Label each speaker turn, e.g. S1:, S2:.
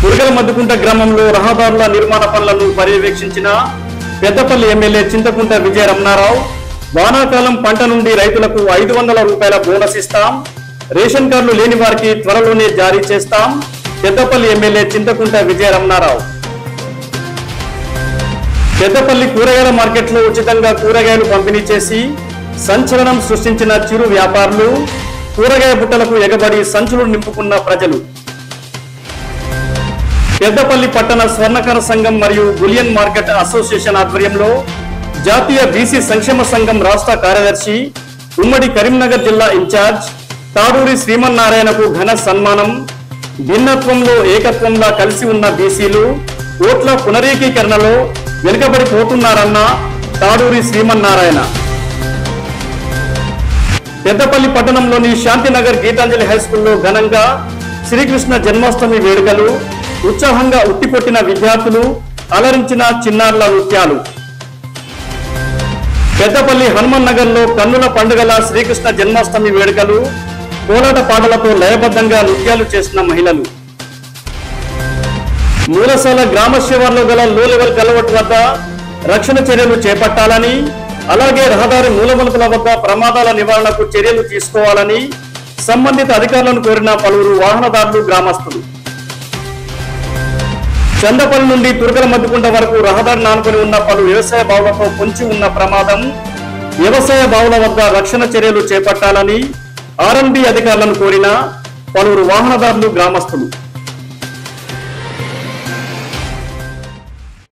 S1: తురగల మద్దుకుంట గ్రామంలో రహదారుల నిర్మాణ పనులను పర్యవేక్షించిన పెద్దపల్లి ఎమ్మెల్యే చింతకుంట విజయ రమణారావు వానాకాలం పంట నుండి రైతులకు 500 రూపాయల బోనస్ ఇస్తాం, రేషన్ కార్డులు లేని వారికి త్వరలోనే జారీ చేస్తాం. పెద్దపల్లి ఎమ్మెల్యే చింతకుంట విజయ రమణారావు. పెద్దపల్లి కూరగాయల మార్కెట్లో ఉచితంగా కూరగాయలు పంపిణీ చేసి సంచలనం సృష్టించిన చిరు వ్యాపారులు, కూరగాయ బుట్టలకు ఎగబడి సంచులు నింపుకున్న ప్రజలు. పెద్దపల్లి పట్టణ స్వర్ణకార సంఘం మరియు బులియన్ మార్కెట్ అసోసియేషన్ ఆధ్వర్యంలో జాతీయ బీసీ సంక్షేమ సంఘం రాష్ట్ర కార్యదర్శి, ఉమ్మడి కరీంనగర్ జిల్లా ఇన్ఛార్జ్ తాడూరి శ్రీమన్నారాయణకు ఘన సన్మానం. భిన్నత్వంలో ఏకత్వంలా కలిసి ఉన్న బీసీలు ఓట్ల పునరేకీకరణలో వెనుకబడిపోతున్నారన్న తాడూరి శ్రీమన్నారాయణ. పెద్దపల్లి పట్టణంలోని శాంతినగర్ గీతాంజలి హైస్కూల్లో ఘనంగా శ్రీకృష్ణ జన్మాష్టమి వేడుకలు, ఉత్సాహంగా ఉట్టికొట్టిన విద్యార్థులు, అలరించిన చిన్నారుల నృత్యాలు. పెద్దపల్లి హనుమాన్ నగర్ లో కన్నుల పండుగల శ్రీకృష్ణ జన్మాష్టమి వేడుకలు, కోలాట పాటలతో లయబద్ధంగా నృత్యాలు చేసిన మహిళలు. మూలసాల గ్రామ శివార్లో గల లో లెవెల్ కలవట్ వద్ద రక్షణ చర్యలు చేపట్టాలని, అలాగే రహదారి మూలమలుపుల వద్ద ప్రమాదాల నివారణకు చర్యలు తీసుకోవాలని సంబంధిత అధికారులను కోరిన పలువురు వాహనదారులు, గ్రామస్తులు. చందపల్లి నుండి తురగల మద్దుకుంట వరకు రహదారి నానుకొని ఉన్న పలు వ్యవసాయ బావులతో పొంచి ఉన్న ప్రమాదం, వ్యవసాయ బావుల వద్ద రక్షణ చర్యలు చేపట్టాలని ఆర్ఎండ్బి అధికారులను కోరిన పలువురు వాహనదారులు, గ్రామస్తులు.